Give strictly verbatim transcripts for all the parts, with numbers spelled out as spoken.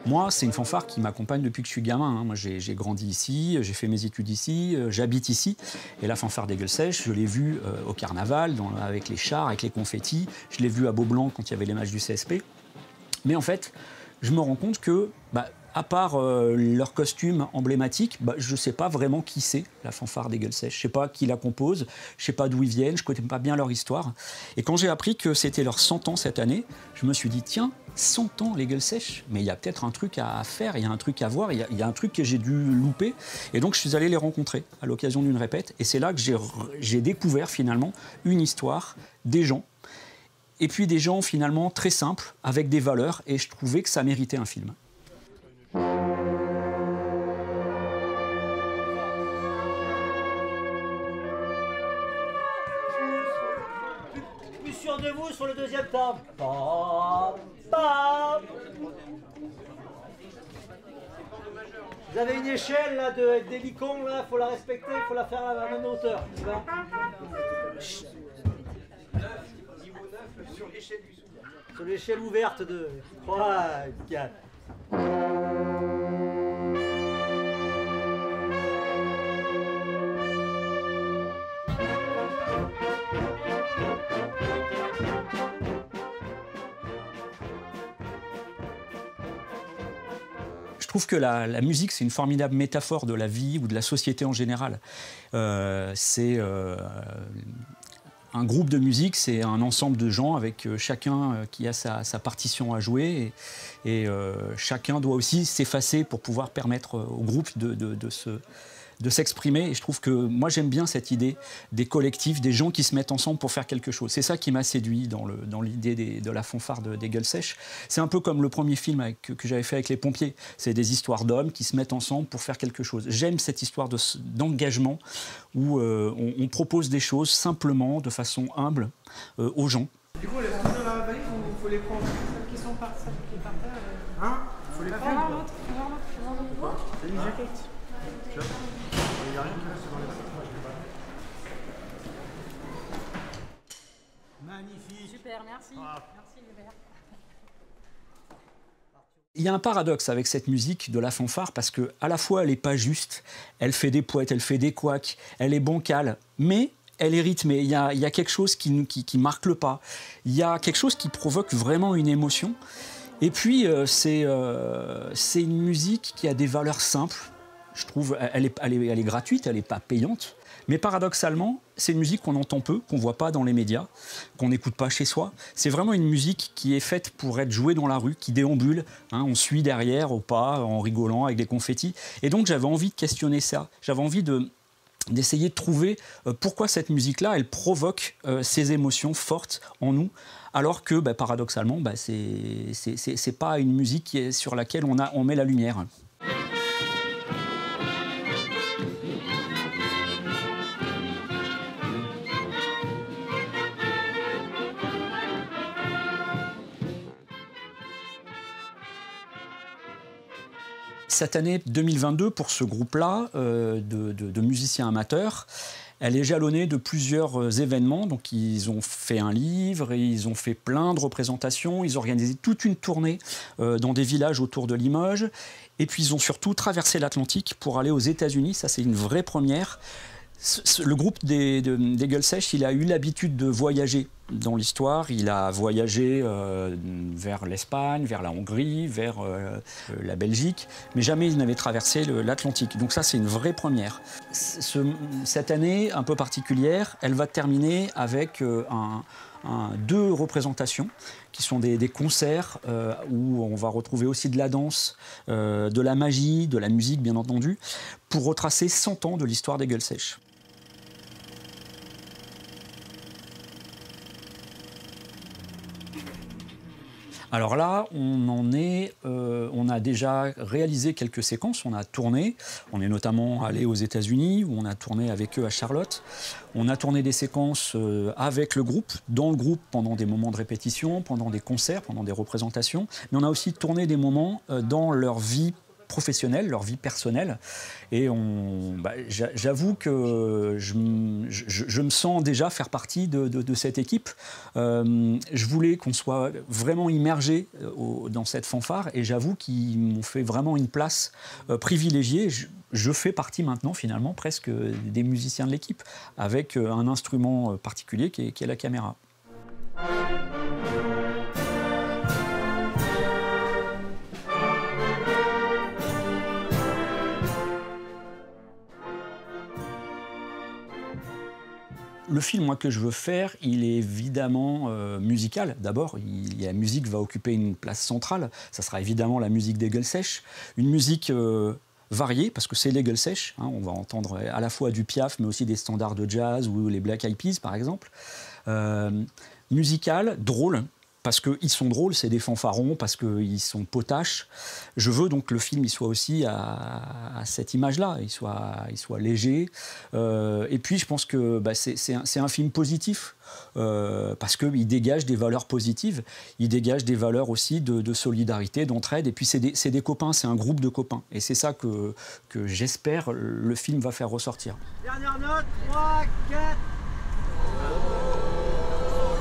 Moi, c'est une fanfare qui m'accompagne depuis que je suis gamin. Hein. Moi, j'ai grandi ici, j'ai fait mes études ici, euh, j'habite ici. Et la fanfare des Gueules Sèches, je l'ai vue euh, au carnaval, dans, avec les chars, avec les confettis. Je l'ai vue à Beaublanc quand il y avait les matchs du C S P. Mais en fait, je me rends compte que, bah, à part euh, leur costume emblématique, bah, je ne sais pas vraiment qui c'est, la fanfare des Gueules Sèches. Je ne sais pas qui la compose, je ne sais pas d'où ils viennent, je ne connais pas bien leur histoire. Et quand j'ai appris que c'était leurs cent ans cette année, je me suis dit, tiens, cent ans les Gueules Sèches, mais il y a peut-être un truc à faire, il y a un truc à voir, il y, y a un truc que j'ai dû louper. Et donc je suis allé les rencontrer à l'occasion d'une répète. Et c'est là que j'ai découvert finalement une histoire, des gens. Et puis des gens finalement très simples, avec des valeurs. Et je trouvais que ça méritait un film. Plus sûr de vous sur le deuxième temps. Pam, pam. Vous avez une échelle là de des licons là, faut la respecter, faut la faire à la même hauteur. Sur l'échelle du sous. Sur l'échelle ouverte de trois, quatre. Je trouve que la, la musique, c'est une formidable métaphore de la vie ou de la société en général. Euh, c'est euh, un groupe de musique, c'est un ensemble de gens avec chacun qui a sa, sa partition à jouer. Et, et euh, chacun doit aussi s'effacer pour pouvoir permettre au groupe de, de, de se... de s'exprimer. Et je trouve que moi, j'aime bien cette idée des collectifs, des gens qui se mettent ensemble pour faire quelque chose. C'est ça qui m'a séduit dans l'idée dans de la fanfare de, des Gueules Sèches. C'est un peu comme le premier film avec, que, que j'avais fait avec les pompiers. C'est des histoires d'hommes qui se mettent ensemble pour faire quelque chose. J'aime cette histoire d'engagement de, où euh, on, on propose des choses simplement, de façon humble, euh, aux gens. Du coup, les gens de la valise, il faut les prendre. Celles qui sont par, celles qui par terre. Euh... Hein? Il faut les prendre. Vers l'autre, vers l'autre. C'est une jaquette. Tu vois? Il n'y a rien qui reste dans les bacs. Moi, je l'ai pas. Magnifique. Super, merci. Ah. Merci, Hubert. Il y a un paradoxe avec cette musique de la fanfare parce que à la fois elle n'est pas juste, elle fait des poètes, elle fait des couacs, elle est bancale, mais elle est rythmée. Il y a, il y a quelque chose qui, qui, qui marque le pas. Il y a quelque chose qui provoque vraiment une émotion. Et puis euh, c'est euh, c'est une musique qui a des valeurs simples. Je trouve, elle est, elle est, elle est gratuite, elle n'est pas payante. Mais paradoxalement, c'est une musique qu'on entend peu, qu'on ne voit pas dans les médias, qu'on n'écoute pas chez soi. C'est vraiment une musique qui est faite pour être jouée dans la rue, qui déambule. Hein, on suit derrière au pas, en rigolant, avec des confettis. Et donc j'avais envie de questionner ça. J'avais envie de d'essayer de trouver euh, pourquoi cette musique-là, elle provoque euh, ces émotions fortes en nous, alors que, bah, paradoxalement, bah, c'est c'est pas une musique qui est, sur laquelle on, a, on met la lumière. Cette année deux mille vingt-deux, pour ce groupe-là euh, de, de, de musiciens amateurs, elle est jalonnée de plusieurs événements. Donc, ils ont fait un livre, et ils ont fait plein de représentations, ils ont organisé toute une tournée euh, dans des villages autour de Limoges. Et puis, ils ont surtout traversé l'Atlantique pour aller aux États-Unis. Ça, c'est une vraie première. Le groupe des, de, des Gueules Sèches, il a eu l'habitude de voyager dans l'histoire. Il a voyagé euh, vers l'Espagne, vers la Hongrie, vers euh, la Belgique, mais jamais il n'avait traversé l'Atlantique. Donc ça, c'est une vraie première. Ce, cette année un peu particulière, elle va terminer avec euh, un, un, deux représentations qui sont des, des concerts euh, où on va retrouver aussi de la danse, euh, de la magie, de la musique, bien entendu, pour retracer cent ans de l'histoire des Gueules Sèches. Alors là, on en est, euh, on a déjà réalisé quelques séquences, on a tourné, on est notamment allé aux États-Unis où on a tourné avec eux à Charlotte. On a tourné des séquences euh, avec le groupe, dans le groupe pendant des moments de répétition, pendant des concerts, pendant des représentations, mais on a aussi tourné des moments euh, dans leur vie professionnelle, leur vie personnelle. Et on, bah, j'avoue que je, je, je me sens déjà faire partie de, de, de cette équipe. Euh, je voulais qu'on soit vraiment immergé au, dans cette fanfare et j'avoue qu'ils m'ont fait vraiment une place euh, privilégiée. Je, je fais partie maintenant finalement presque des musiciens de l'équipe avec un instrument particulier qui est, qui est la caméra. Le film moi, que je veux faire, il est évidemment euh, musical. D'abord, il, la musique va occuper une place centrale. Ça sera évidemment la musique des Gueules Sèches. Une musique euh, variée, parce que c'est les Gueules Sèches. Hein, on va entendre à la fois du Piaf, mais aussi des standards de jazz ou les Black Eyed Peas, par exemple. Euh, musical, drôle. Parce qu'ils sont drôles, c'est des fanfarons, parce qu'ils sont potaches. Je veux donc que le film il soit aussi à, à cette image-là, il soit, il soit léger. Euh, et puis je pense que bah, c'est un, un film positif, euh, parce qu'il dégage des valeurs positives, il dégage des valeurs aussi de, de solidarité, d'entraide. Et puis c'est des, des copains, c'est un groupe de copains. Et c'est ça que, que j'espère le film va faire ressortir. Dernière note, trois, quatre.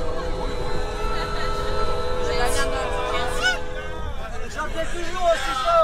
Chantez toujours aussi fort.